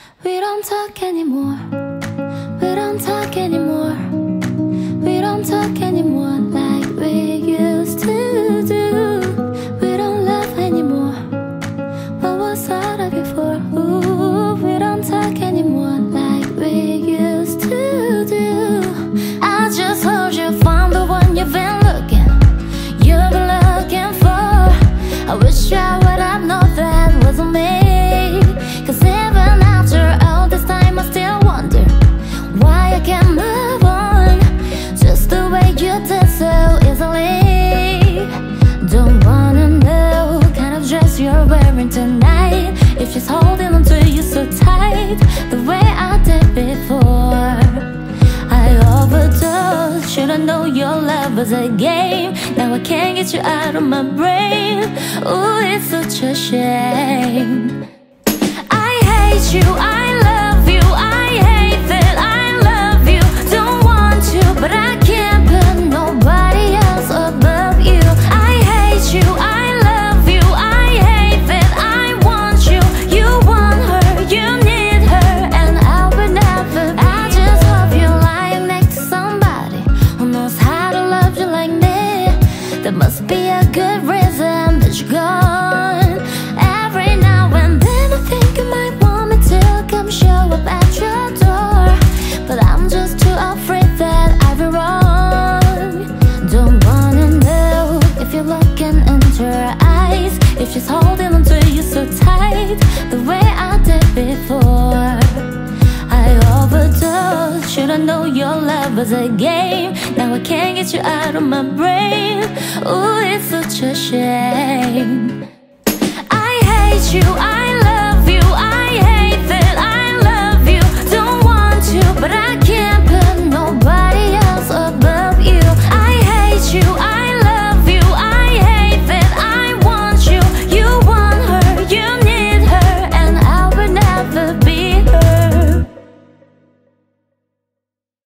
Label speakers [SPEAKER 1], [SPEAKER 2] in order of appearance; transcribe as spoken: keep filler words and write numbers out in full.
[SPEAKER 1] We don't talk anymore. We don't talk anymore. We don't talk anymore like we used to do. We don't love anymore. What was all that before? Ooh, we don't talk anymore like we used to do. I just hope you found the one you've been looking, you've been looking for. I wish I would have known that wasn't me. Cause even after all this time I still wonder why I can't move on just the way you did so easily. Don't wanna know what kind of dress you're wearing tonight, if she's holding on to you so tight the way I did before. I overdosed, should've known your love was a game. Now I can't get you out of my brain. Ooh, it's such a shame. I hate you, I love you, I hate that I love you. Don't want to, but I can't put nobody else above you. I hate you, I love you, I hate that I want you. You want her, you need her, and I would never be. I just hope you're lying next to somebody who knows how to love you like me. There must be a good reason that you're gone. Every now and then I think you might want me to come show up at your door, but I'm just too afraid that I'll be wrong. Don't wanna know if you're looking into her eyes, if she's holding on to you so tight the way I did before. I overdosed, should've known your love was a game. Now I can't get you out of my brain. Ooh, it's such a shame. I hate you, I love